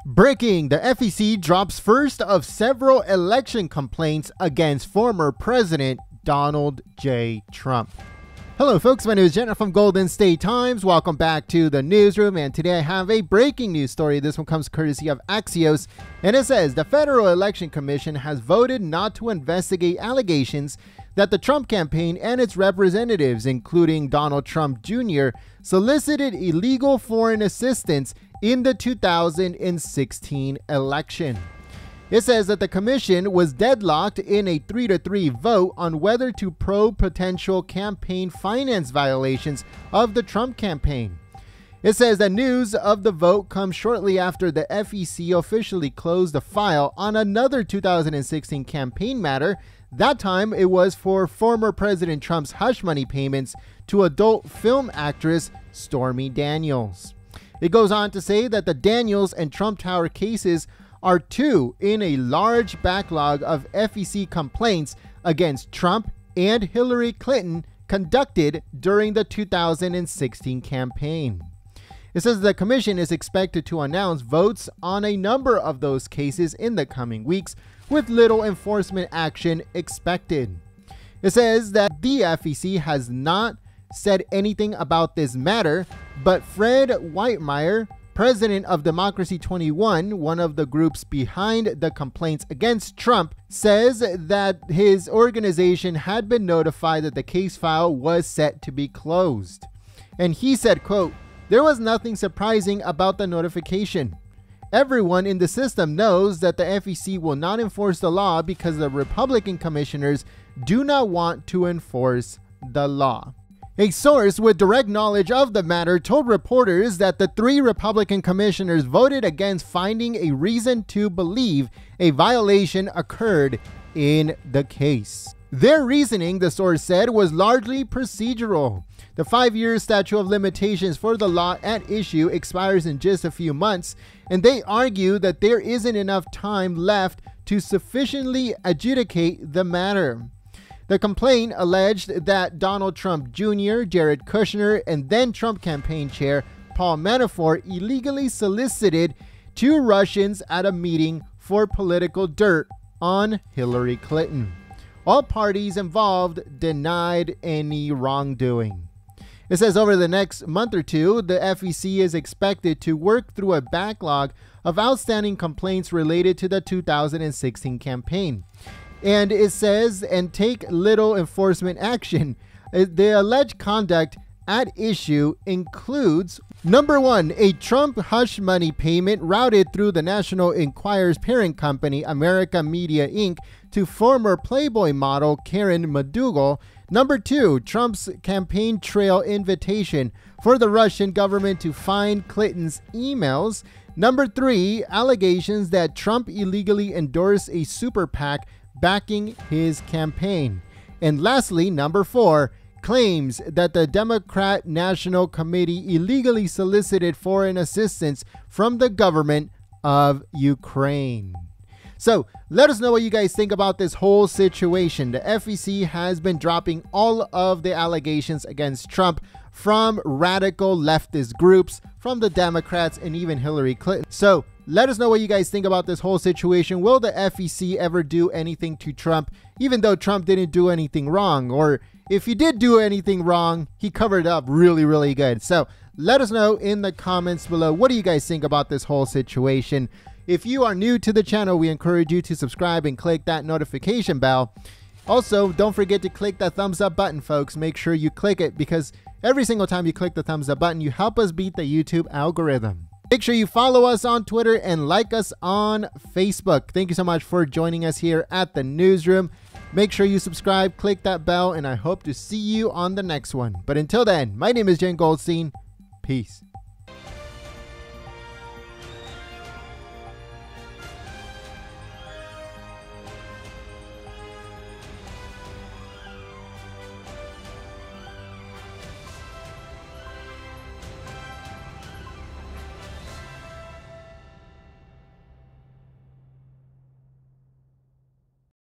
Breaking, the FEC drops first of several election complaints against former President Donald J. Trump. Hello folks, my name is Jenna from Golden State Times. Welcome back to the newsroom, and today I have a breaking news story. This one comes courtesy of Axios, and it says the Federal Election Commission has voted not to investigate allegations that the Trump campaign and its representatives, including Donald Trump Jr., solicited illegal foreign assistance in the 2016 election. It says that the commission was deadlocked in a 3-3 vote on whether to probe potential campaign finance violations of the Trump campaign. It says that news of the vote comes shortly after the FEC officially closed the file on another 2016 campaign matter. That time it was for former President Trump's hush money payments to adult film actress Stormy Daniels. It goes on to say that the Daniels and Trump Tower cases are two in a large backlog of FEC complaints against Trump and Hillary Clinton conducted during the 2016 campaign. It says the commission is expected to announce votes on a number of those cases in the coming weeks, with little enforcement action expected. It says that the FEC has not said anything about this matter, but Fred Whitemeyer, president of Democracy 21, one of the groups behind the complaints against Trump, says that his organization had been notified that the case file was set to be closed. And he said, quote, "There was nothing surprising about the notification. Everyone in the system knows that the FEC will not enforce the law because the Republican commissioners do not want to enforce the law." A source with direct knowledge of the matter told reporters that the three Republican commissioners voted against finding a reason to believe a violation occurred in the case. Their reasoning, the source said, was largely procedural. The 5-year statute of limitations for the law at issue expires in just a few months, and they argue that there isn't enough time left to sufficiently adjudicate the matter. The complaint alleged that Donald Trump Jr., Jared Kushner, and then Trump campaign chair Paul Manafort illegally solicited two Russians at a meeting for political dirt on Hillary Clinton. All parties involved denied any wrongdoing. It says over the next month or two, the FEC is expected to work through a backlog of outstanding complaints related to the 2016 campaign. And it says, and take little enforcement action. The alleged conduct at issue includes, number one, a Trump hush money payment routed through the National Enquirer's parent company, America Media Inc., to former Playboy model Karen McDougal. Number two, Trump's campaign trail invitation for the Russian government to find Clinton's emails. Number three, allegations that Trump illegally endorsed a super PAC backing his campaign. And lastly, number four, claims that the Democrat National Committee illegally solicited foreign assistance from the government of Ukraine. So let us know what you guys think about this whole situation. The FEC has been dropping all of the allegations against Trump from radical leftist groups, from the Democrats, and even Hillary Clinton. So let us know what you guys think about this whole situation. Will the FEC ever do anything to Trump, even though Trump didn't do anything wrong? Or if he did do anything wrong, he covered it up really good. So let us know in the comments below. What do you guys think about this whole situation? If you are new to the channel, we encourage you to subscribe and click that notification bell. Also, don't forget to click that thumbs up button, folks. Make sure you click it, because every single time you click the thumbs up button, you help us beat the YouTube algorithm. Make sure you follow us on Twitter and like us on Facebook. Thank you so much for joining us here at the newsroom. Make sure you subscribe, click that bell, and I hope to see you on the next one. But until then, my name is Jen Goldstein. Peace.